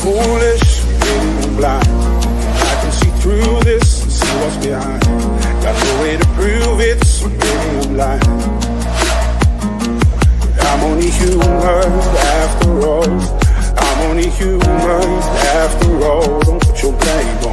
foolish, maybe I'm blind. I can see through this and see what's behind. Got no way to prove it, so maybe I'm lying. I'm only human after all. I'm only human after all. Don't put your blame